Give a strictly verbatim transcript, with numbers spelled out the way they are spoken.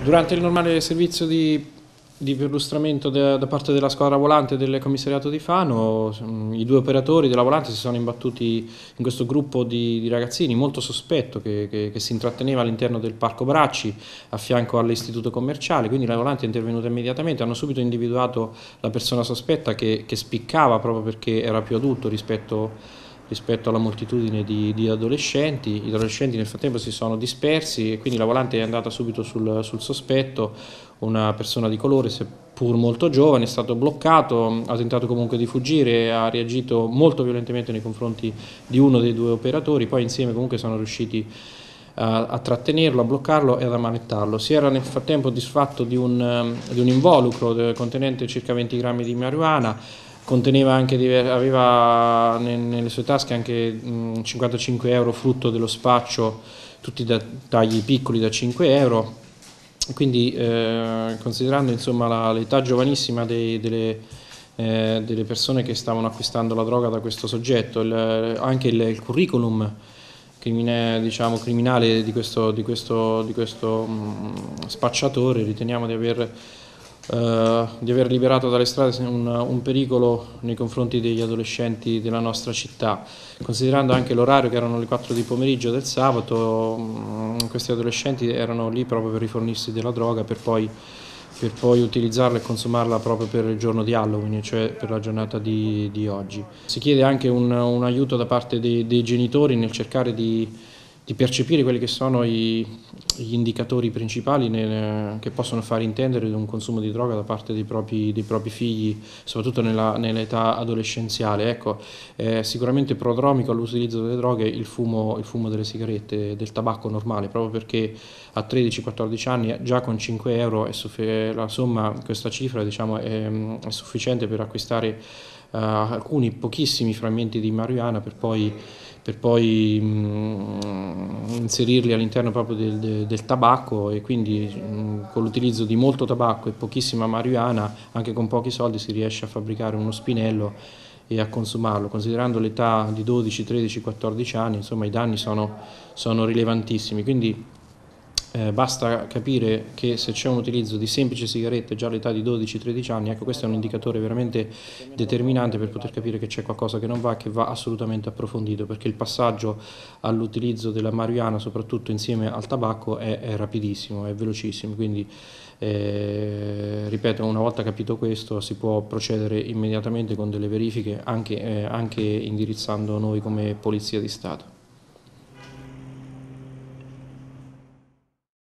Durante il normale servizio di, di perlustramento da, da parte della squadra volante del commissariato di Fano, i due operatori della volante si sono imbattuti in questo gruppo di, di ragazzini molto sospetto che, che, che si intratteneva all'interno del Parco Bracci a fianco all'istituto commerciale, quindi la volante è intervenuta immediatamente, hanno subito individuato la persona sospetta che, che spiccava proprio perché era più adulto rispetto rispetto alla moltitudine di, di adolescenti. Gli adolescenti nel frattempo si sono dispersi e quindi la volante è andata subito sul, sul sospetto, una persona di colore seppur molto giovane, è stato bloccato, ha tentato comunque di fuggire, ha reagito molto violentemente nei confronti di uno dei due operatori, poi insieme comunque sono riusciti a, a trattenerlo, a bloccarlo e ad ammanettarlo. Si era nel frattempo disfatto di un, di un involucro contenente circa venti grammi di marijuana, conteneva anche, aveva nelle sue tasche anche cinquantacinque euro frutto dello spaccio, tutti da tagli piccoli da cinque euro, quindi eh, considerando insomma l'età giovanissima dei, delle, eh, delle persone che stavano acquistando la droga da questo soggetto, il, anche il, il curriculum crimine, diciamo, criminale di questo, di questo, di questo mh, spacciatore, riteniamo di aver Uh, di aver liberato dalle strade un, un pericolo nei confronti degli adolescenti della nostra città. Considerando anche l'orario che erano le quattro di pomeriggio del sabato, um, questi adolescenti erano lì proprio per rifornirsi della droga per poi, per poi utilizzarla e consumarla proprio per il giorno di Halloween, cioè per la giornata di, di oggi. Si chiede anche un, un aiuto da parte dei, dei genitori nel cercare di di percepire quelli che sono i, gli indicatori principali nel, che possono far intendere un consumo di droga da parte dei propri, dei propri figli, soprattutto nell'età adolescenziale. Ecco, è sicuramente prodromico all'utilizzo delle droghe il fumo, il fumo delle sigarette, del tabacco normale, proprio perché a tredici quattordici anni già con cinque euro è la somma, questa cifra diciamo, è, è sufficiente per acquistare uh, alcuni pochissimi frammenti di marijuana per poi per poi mh, inserirli all'interno proprio del, del, del tabacco, e quindi mh, con l'utilizzo di molto tabacco e pochissima marijuana, anche con pochi soldi si riesce a fabbricare uno spinello e a consumarlo. Considerando l'età di dodici, tredici, quattordici anni, insomma i danni sono, sono rilevantissimi, quindi Eh, basta capire che se c'è un utilizzo di semplici sigarette già all'età di dodici tredici anni, ecco, questo è un indicatore veramente determinante per poter capire che c'è qualcosa che non va, che va assolutamente approfondito, perché il passaggio all'utilizzo della marijuana, soprattutto insieme al tabacco, è, è rapidissimo, è velocissimo, quindi eh, ripeto, una volta capito questo si può procedere immediatamente con delle verifiche anche, eh, anche indirizzando noi come Polizia di Stato.